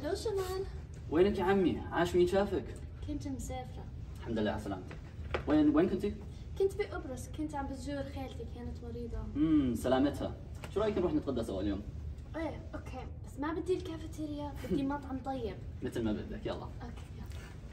الو جمال. وينك يا عمي؟ عاش مين شافك؟ كنت مسافرة. الحمد لله على سلامتك. وين كنتي؟ كنت بقبرص، كنت عم بزور خالتي كانت مريضة. سلامتها. شو رايك نروح نتغدى سوا اليوم؟ ايه اوكي، بس ما بدي الكافيتيريا، بدي مطعم طيب. مثل ما بدك، يلا. اوكي يلا.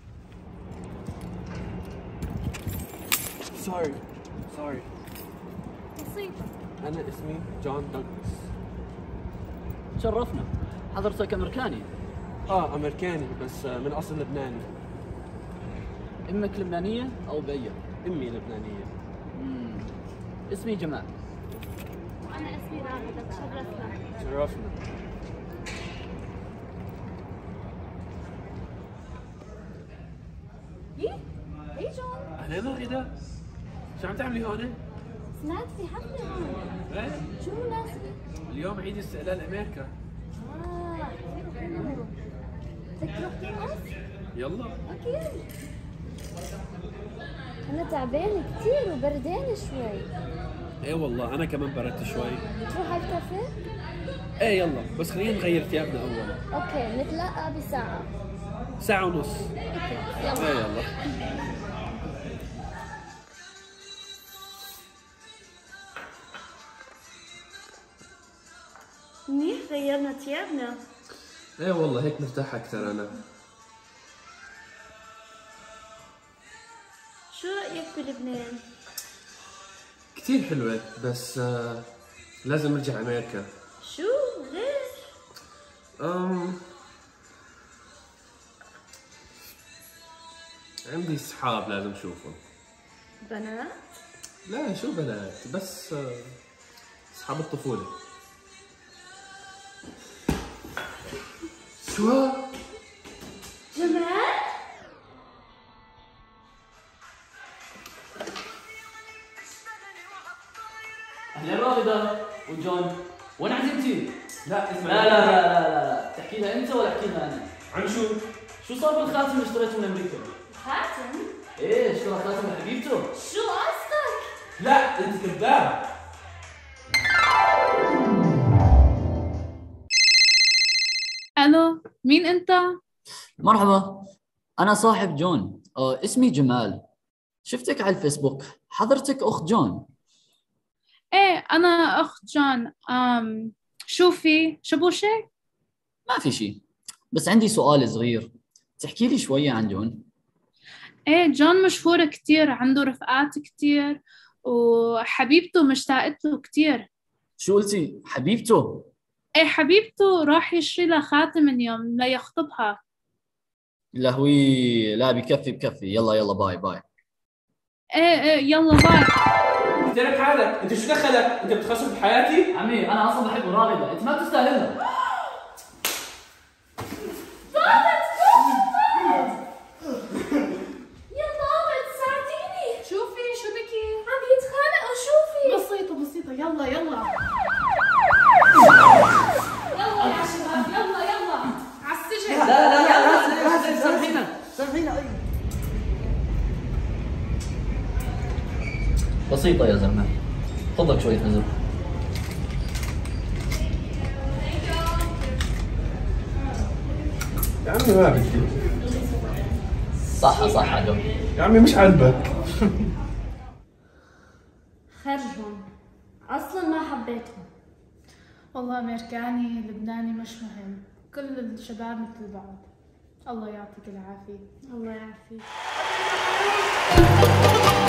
سوري. بسيطة. أنا اسمي جون دوغلاس. شرفنا. حضرتك امريكاني؟ أمريكاني بس من أصل لبناني. امك لبنانية او بأية؟ أمي لبنانية. اسمي جمال. وأنا اسمي راغدة، تشرفنا. شرفنا. ايه جون؟ أهلين راغدة. شو عم تعملي هون؟ سمعت في حفلة هون. إيه؟ شو المناسبة؟ اليوم عيد استقلال أمريكا. حلو. بدك تروح ترقص؟ يلا. أكيد. أنا تعبانة كثير وبردانة شوي. إيه والله أنا كمان بردت شوي. تروح على الكافيه؟ إيه يلا بس خلينا نغير ثيابنا أول. أوكي، نتلاقى بساعة. ساعة ونص. يلا. إيه يلا. منيح غيرنا ثيابنا. إيه والله هيك مرتاح أكثر أنا. شو رأيك بلبنان؟ كثير حلوة بس لازم ارجع امريكا. شو؟ ليش؟ عندي اصحاب لازم اشوفهم. بنات؟ لا شو بنات بس اصحاب الطفولة. شو؟ جمال؟ اهلا راغدة وجون. وين عزمتي؟ لا اسمع. لا تحكي لها انت ولا احكي لها انا؟ عن شو؟ شو صار بالخاتم اللي اشتريته من امريكا؟ خاتم؟ ايه اشترى خاتم لحبيبته. شو قصدك؟ لا انت كذاب. الو، مين انت؟ مرحبا، انا صاحب جون. اسمي جمال. شفتك على الفيسبوك. حضرتك اخت جون؟ ايه انا اخت جون. شو في؟ شو بوشك؟ ما في شيء، بس عندي سؤال صغير. تحكي لي شوية عن جون؟ ايه جون مشهور كتير، عنده رفقات كتير وحبيبته مشتاقت له كتير. شو قلتي؟ حبيبته؟ ايه حبيبته راح يشتري لها خاتم اليوم ليخطبها. لهوي، لا بكفي. يلا باي. ايه يلا باي. انت لك حالك، انت شو دخلك؟ انت بتخصص بحياتي؟ عمي انا اصلا بحب راغدة، انت ما تستاهلها. بسيطة يلا يا شباب يلا على السجن. لا سامحينا. بسيطة يا زلمة، خذك شوية هزر. يا عمي ما بدي. صح عجب. يا عمي مش عاجبك. خرجهم، اصلا ما حبيتهم. والله امريكاني لبناني مش مهم، كل الشباب مثل بعض. الله يعطيك العافية. الله يعافيك.